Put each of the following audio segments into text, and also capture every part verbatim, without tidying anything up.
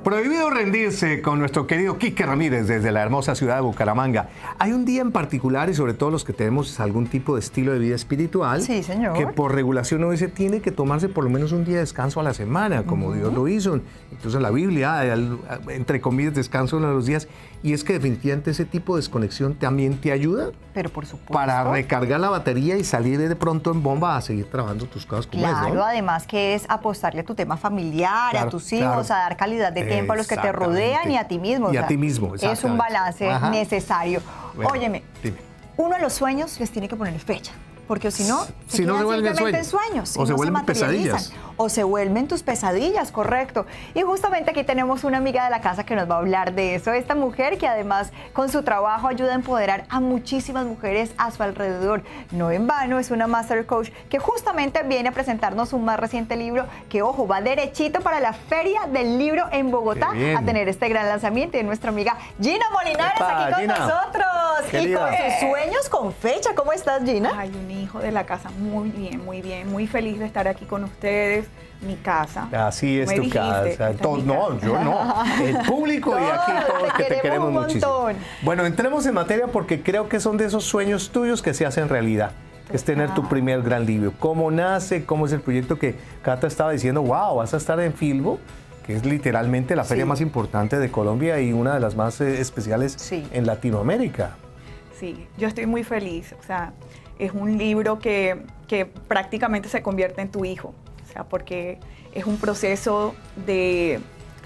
prohibido rendirse con nuestro querido Quique Ramírez desde la hermosa ciudad de Bucaramanga. Hay un día en particular, y sobre todo los que tenemos algún tipo de estilo de vida espiritual, sí, señor, que por regulación uno dice tiene que tomarse por lo menos un día de descanso a la semana, como uh-huh. Dios lo hizo. Entonces en la Biblia, entre comillas, descanso uno de los días. Y es que definitivamente ese tipo de desconexión también te ayuda. Pero por supuesto. Para recargar la batería y salir de pronto en bomba a seguir trabajando tus cosas como claro, es, ¿no? además que es apostarle a tu tema familiar, claro, a tus hijos, claro. a dar calidad de tiempo a los que te rodean y a ti mismo. Y o sea, a ti mismo, es un balance Ajá. necesario. Bueno, Óyeme, dime. Uno a los sueños les tiene que poner fecha. Porque si no, se si no se vuelven simplemente sueños, en sueños o se no vuelven se pesadillas. O se vuelven tus pesadillas, correcto. Y justamente aquí tenemos una amiga de la casa que nos va a hablar de eso. Esta mujer que además con su trabajo ayuda a empoderar a muchísimas mujeres a su alrededor. No en vano, es una Master Coach que justamente viene a presentarnos un más reciente libro que, ojo, va derechito para la Feria del Libro en Bogotá a tener este gran lanzamiento de nuestra amiga Gina Molinares Epa, aquí con Gina. nosotros. Querida. Y con sus sueños con fecha. ¿Cómo estás, Gina? Ay, un hijo de la casa. Muy bien, muy bien. Muy feliz de estar aquí con ustedes. Mi casa. Así es Me tu dijiste, casa. Todos, no, casa. yo no. El público y aquí todos te que te queremos un muchísimo. montón. Bueno, entremos en materia porque creo que son de esos sueños tuyos que se hacen realidad. Que es tener tu primer gran libro. ¿Cómo nace? ¿Cómo es el proyecto que Cata estaba diciendo? Wow, vas a estar en Filbo, que es literalmente la feria sí. más importante de Colombia y una de las más eh, especiales sí. en Latinoamérica. Sí, yo estoy muy feliz. O sea, es un libro que, que prácticamente se convierte en tu hijo. O sea, porque es un proceso de,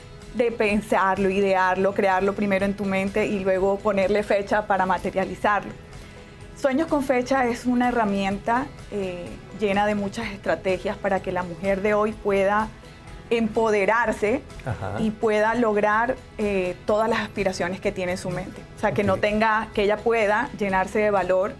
de pensarlo, idearlo, crearlo primero en tu mente y luego ponerle fecha para materializarlo. Sueños con Fecha es una herramienta eh, llena de muchas estrategias para que la mujer de hoy pueda empoderarse Ajá. y pueda lograr eh, todas las aspiraciones que tiene en su mente. O sea, okay. que no tenga, que ella pueda llenarse de valor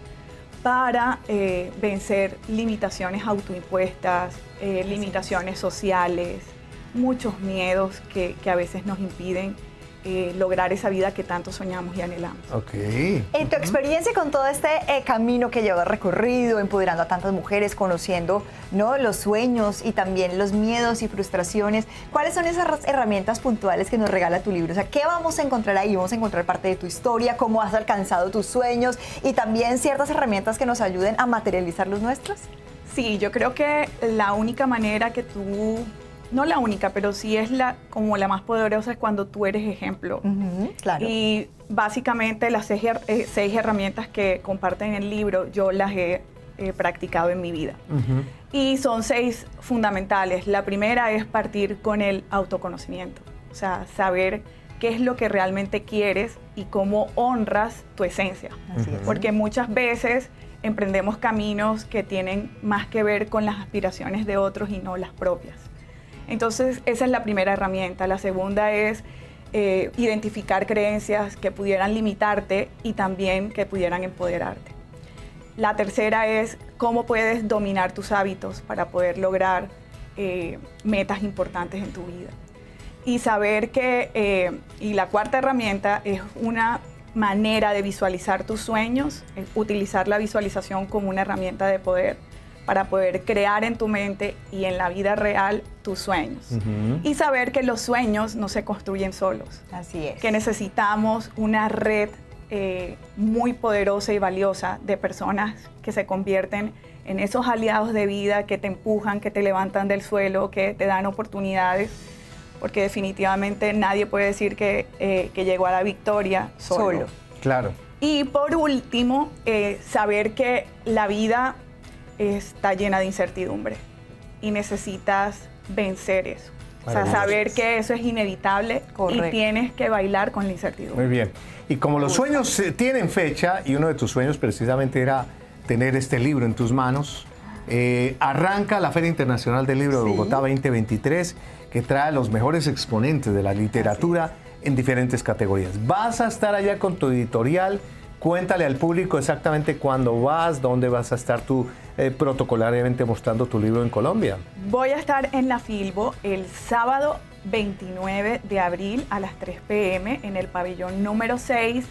para eh, vencer limitaciones autoimpuestas, eh, limitaciones sociales, muchos miedos que, que a veces nos impiden eh, lograr esa vida que tanto soñamos y anhelamos. Okay. En tu experiencia con todo este eh, camino que llevas recorrido, empoderando a tantas mujeres, conociendo, ¿no?, los sueños y también los miedos y frustraciones, ¿cuáles son esas herramientas puntuales que nos regala tu libro? O sea, ¿qué vamos a encontrar ahí? Vamos a encontrar parte de tu historia, cómo has alcanzado tus sueños y también ciertas herramientas que nos ayuden a materializar los nuestros. Sí, yo creo que la única manera que tú... No la única, pero sí es la, como la más poderosa es cuando tú eres ejemplo. Uh-huh, claro. Y básicamente las seis, eh, seis herramientas que comparten en el libro, yo las he eh, practicado en mi vida. Uh-huh. Y son seis fundamentales. La primera es partir con el autoconocimiento. O sea, saber qué es lo que realmente quieres y cómo honras tu esencia. Así es. Porque muchas veces emprendemos caminos que tienen más que ver con las aspiraciones de otros y no las propias. Entonces, esa es la primera herramienta. La segunda es eh, identificar creencias que pudieran limitarte y también que pudieran empoderarte. La tercera es cómo puedes dominar tus hábitos para poder lograr eh, metas importantes en tu vida. Y saber que, eh, y la cuarta herramienta es una manera de visualizar tus sueños, es utilizar la visualización como una herramienta de poder para poder crear en tu mente y en la vida real tus sueños. Uh-huh. Y saber que los sueños no se construyen solos. Así es. Que necesitamos una red eh, muy poderosa y valiosa de personas que se convierten en esos aliados de vida que te empujan, que te levantan del suelo, que te dan oportunidades, porque definitivamente nadie puede decir que, eh, que llegó a la victoria solo. Solo. Claro. Y por último, eh, saber que la vida está llena de incertidumbre y necesitas vencer eso. O sea, saber que eso es inevitable. Correcto. Y tienes que bailar con la incertidumbre. Muy bien. Y como los sueños tienen fecha, y uno de tus sueños precisamente era tener este libro en tus manos, eh, arranca la Feria Internacional del Libro de Bogotá sí. veinte veintitrés, que trae a los mejores exponentes de la literatura en diferentes categorías. Vas a estar allá con tu editorial. Cuéntale al público exactamente cuándo vas, dónde vas a estar tú eh, protocolariamente mostrando tu libro en Colombia. Voy a estar en la Filbo el sábado veintinueve de abril a las tres p m en el pabellón número seis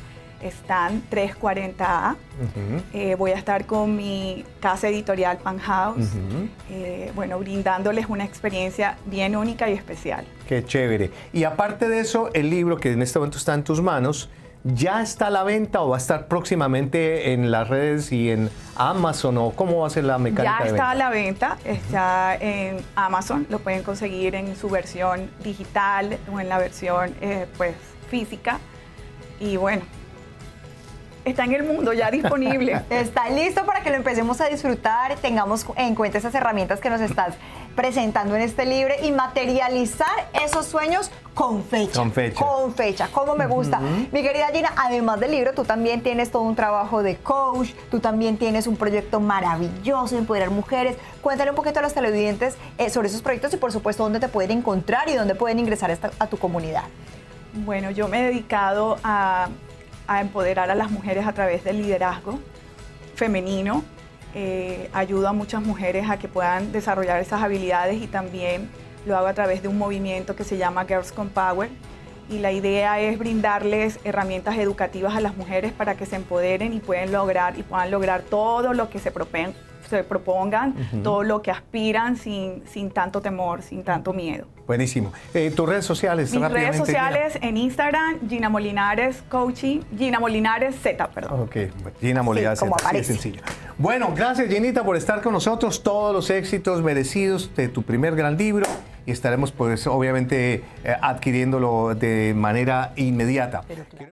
Stand trescientos cuarenta A. Uh-huh. eh, voy a estar con mi casa editorial Penthouse, Uh-huh. eh, bueno, brindándoles una experiencia bien única y especial. Qué chévere. Y aparte de eso, el libro que en este momento está en tus manos, ¿ya está a la venta o va a estar próximamente en las redes y en Amazon o cómo va a ser la mecánica Ya de está venta? a la venta, está en Amazon, lo pueden conseguir en su versión digital o en la versión eh, pues física. Y bueno, está en el mundo ya disponible. Está listo para que lo empecemos a disfrutar, tengamos en cuenta esas herramientas que nos estás presentando en este libro y materializar esos sueños con fecha. Con fecha. Con fecha, como me gusta. Uh-huh. Mi querida Gina, además del libro, tú también tienes todo un trabajo de coach, tú también tienes un proyecto maravilloso de empoderar mujeres. Cuéntale un poquito a los televidentes eh, sobre esos proyectos y por supuesto dónde te pueden encontrar y dónde pueden ingresar a, esta, a tu comunidad. Bueno, yo me he dedicado a, a empoderar a las mujeres a través del liderazgo femenino. Eh, ayudo a muchas mujeres a que puedan desarrollar esas habilidades y también lo hago a través de un movimiento que se llama Girls con Power. Y la idea es brindarles herramientas educativas a las mujeres para que se empoderen y puedan lograr, y puedan lograr todo lo que se propongan. se propongan, uh-huh. todo lo que aspiran sin, sin tanto temor, sin tanto miedo. Buenísimo. Eh, ¿Tus redes sociales? Mis redes sociales Gina. En Instagram, Gina Molinares Coaching, Gina Molinares Z, perdón. Ok, Gina Molinares sí, Z, así de sencillo. Bueno, gracias Ginita por estar con nosotros, todos los éxitos merecidos de tu primer gran libro y estaremos pues obviamente eh, adquiriéndolo de manera inmediata.